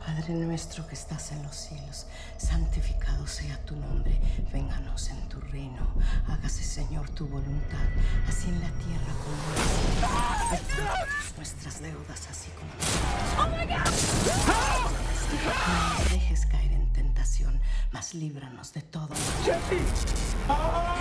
Padre nuestro que estás en los cielos, santificado sea tu nombre. Vénganos en tu reino. Hágase, Señor, tu voluntad, así en la tierra como en el cielo. Perdónanos nuestras deudas, así como nosotros. No nos dejes caer en tentación, mas líbranos de todo mal.